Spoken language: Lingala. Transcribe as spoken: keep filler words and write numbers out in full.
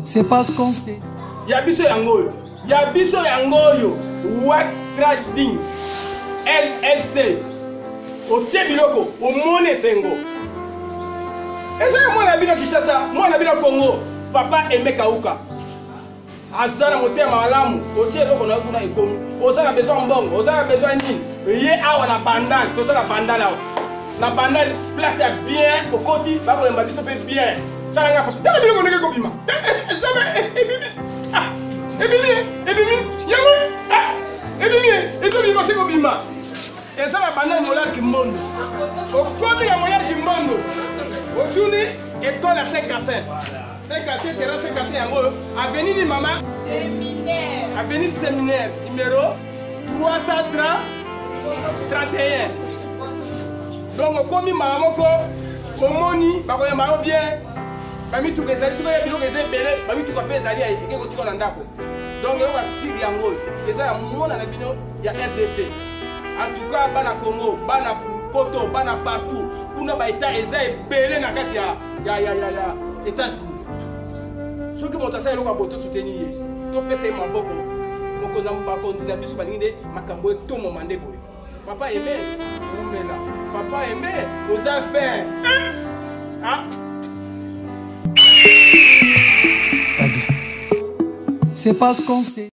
C'est pas ce qu'on fait. Yabiso yango. Yabiso yango. What trading. L L C. Otie biloko. Omone sengo. Et ça, moi, la Kishasa, moi, la Congo. Papa aimé Kauka. Azana motema malamu. Otie loko na kuna ekomi. Oza na besoin mbongo. Oza na besoin nini. Ye awa na bandal. Toza na bandal awa. Na bandal place ya bien. Okoti. Bako yamba biso pe bien. Tala nga papa. Tala biloko neke kopima. Jamais. Ebimi. Ah. Ebimi. Ebimi. Yango. Ah. Ebimi. Ebimi mase kopima. Eza na bandal molar kimbondo. Okomi ya molar kimbondo. Aujourd'hui, école à cinq à cinq. cinq à cinq, terrain cinq à cinq, yango. Avenue ni maman. Séminaire. Avenue séminaire, numéro trois cent trente et un. Donc, comme maman, komoni, bakoya maman bien. Bami tout les alliés, si vous avez bien belé, bami tout les alliés, et que vous avez ndako. Donc, il y a six yango. Et ça, il y a un bino, il y a R D C. En tout cas, bana Congo, bana Poto, bana partout. Kuna ba état eza belé na kati ya ya ya ya ya États-Unis. Ceux qui montent ça, ils vont boto soutenir. To pesa e maboko. Moko na mba continue biso balingide makambo e to momande boy. Papa aimé, omela. Papa aimé, aux affaires. Ah. C'est pas ce qu'on fait.